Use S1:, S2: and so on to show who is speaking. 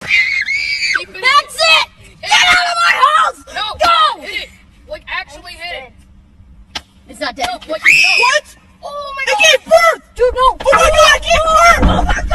S1: Keep it.
S2: That's it! Get out of my house!
S1: No!
S2: Go!
S1: Hit it! Like, actually hit it!
S2: It's not dead.
S1: No, like, no.
S3: What?
S1: Oh my
S3: It
S1: god!
S3: gave birth!
S2: Dude, no!
S3: Oh my god, it gave birth!
S2: Oh my